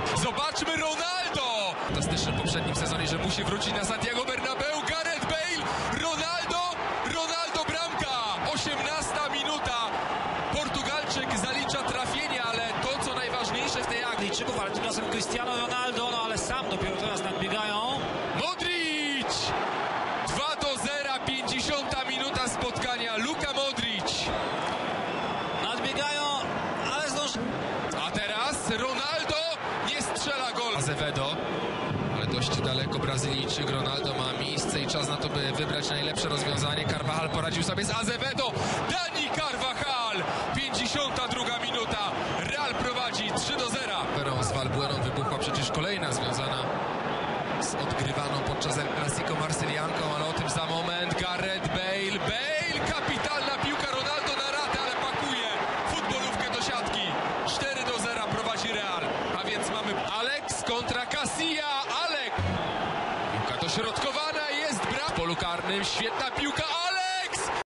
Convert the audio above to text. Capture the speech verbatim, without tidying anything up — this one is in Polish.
Zobaczmy Ronaldo! Fantastyczny w poprzednim sezonie, że musi wrócić na Santiago Bernabeu. Gareth Bale, Ronaldo, Ronaldo bramka! osiemnasta minuta. Portugalczyk zalicza trafienie, ale to co najważniejsze w tej akcji. Angliczyków, ale tym razem Cristiano Ronaldo, no ale sam dopiero teraz nadbiegają. Modric! dwa do zera, pięćdziesiąta minuta spotkania. Luka Modric. Nadbiegają, ale zdąży. A teraz Ronaldo nie strzela gol. Azevedo, ale dość daleko Brazylijczyk. Ronaldo ma miejsce i czas na to, by wybrać najlepsze rozwiązanie. Carvajal poradził sobie z Azevedo. Dani Carvajal, pięćdziesiąta druga minuta. Real prowadzi trzy do zera. Z Valbueną wybuchła przecież kolejna związana z odgrywaną podczas El Clasico Marsylianką, ale o tym za moment. Gareth Bale, Bale, kapitalna piłka, Ronaldo na ratę, ale pakuje futbolówkę do siatki. cztery do zera prowadzi Real, a więc mamy Alex kontra Casilla. Alek, piłka dośrodkowana, jest brak w polu karnym, świetna piłka.